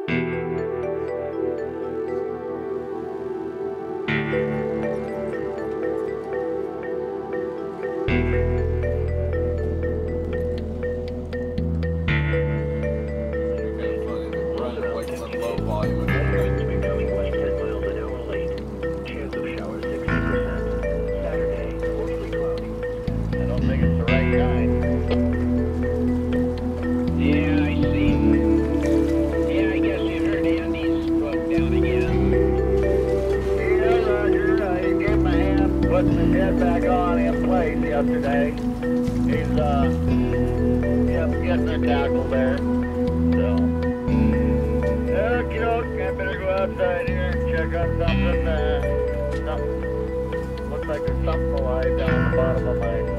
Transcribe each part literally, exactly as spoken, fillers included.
Putting his head back on in place yesterday. He's uh, yep, getting the tackle there. So, okie doke, I better go outside here and check on something. Uh, something looks like there's something alive down the bottom of my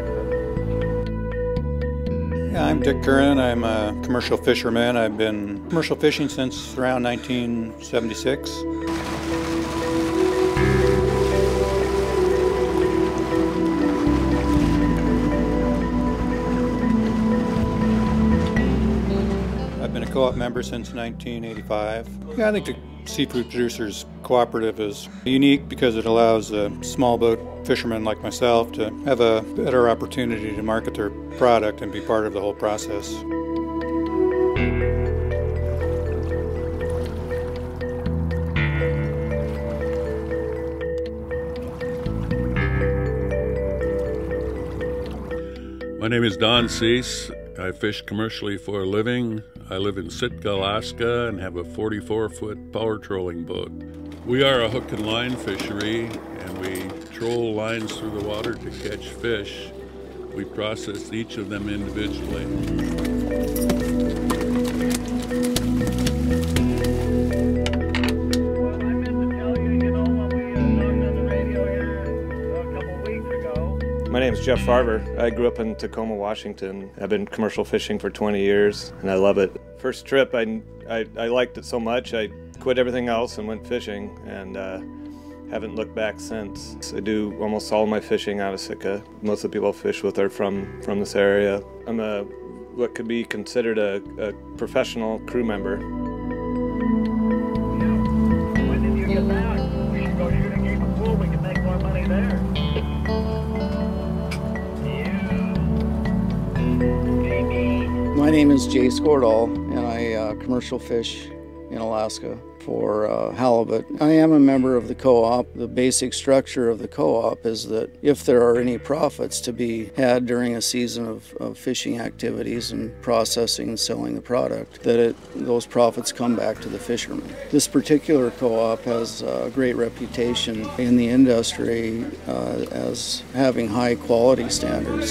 line. Yeah, I'm Dick Curran. I'm a commercial fisherman. I've been commercial fishing since around nineteen seventy-six. I've been a co-op member since nineteen eighty-five. Yeah, I think the Seafood Producers Cooperative is unique because it allows a small boat fishermen like myself to have a better opportunity to market their product and be part of the whole process. My name is Don Cease. I fish commercially for a living. I live in Sitka, Alaska, and have a forty-four foot power trolling boat. We are a hook and line fishery, and we troll lines through the water to catch fish. We process each of them individually. My name is Jeff Farver. I grew up in Tacoma, Washington. I've been commercial fishing for twenty years, and I love it. First trip, I, I, I liked it so much, I quit everything else and went fishing, and uh, haven't looked back since. I do almost all my fishing out of Sitka. Most of the people I fish with are from, from this area. I'm a what could be considered a, a professional crew member. When did you get back? We should go shoot a game of pool. We can make more money there. My name is Jay Skordal, and I uh, commercial fish in Alaska for uh, halibut. I am a member of the co-op. The basic structure of the co-op is that if there are any profits to be had during a season of, of fishing activities and processing and selling the product, that it, those profits come back to the fishermen. This particular co-op has a great reputation in the industry uh, as having high quality standards.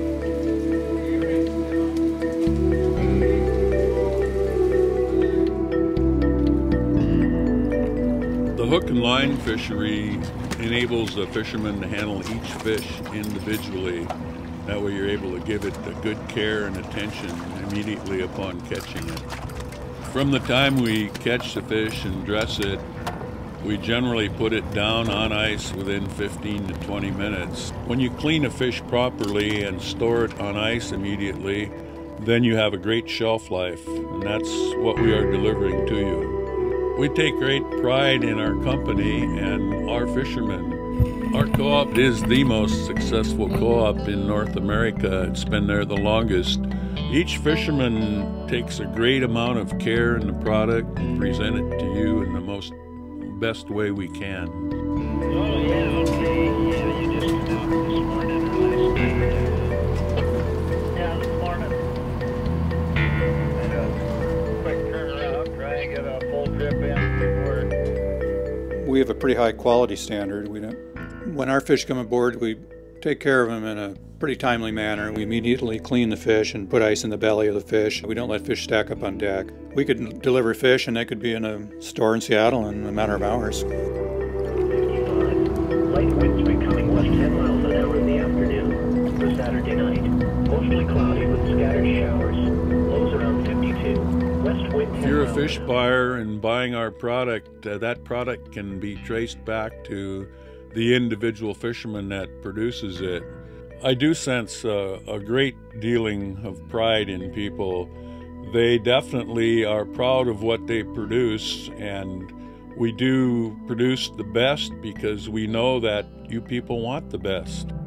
The hook and line fishery enables a fisherman to handle each fish individually. That way you're able to give it a good care and attention immediately upon catching it. From the time we catch the fish and dress it, we generally put it down on ice within fifteen to twenty minutes. When you clean a fish properly and store it on ice immediately, then you have a great shelf life, and that's what we are delivering to you. We take great pride in our company and our fishermen. Our co-op is the most successful co-op in North America. It's been there the longest. Each fisherman takes a great amount of care in the product and present it to you in the most best way we can. Oh yeah, okay, yeah, you just went out this morning and last night. Yeah, this morning. And a quick turnaround, try and get a full trip in before. We have a pretty high quality standard. We don't, when our fish come aboard, we take care of them in a pretty timely manner. We immediately clean the fish and put ice in the belly of the fish. We don't let fish stack up on deck. We could deliver fish and they could be in a store in Seattle in a matter of hours. Light winds becoming west ten miles an hour in the afternoon for Saturday night. Mostly cloudy with scattered showers. Lows around fifty-two. West wind ten If you're a miles fish an hour. buyer and buying our product, uh, that product can be traced back to the individual fisherman that produces it. I do sense uh, a great dealing of pride in people They definitely are proud of what they produce, and we do produce the best because we know that you people want the best.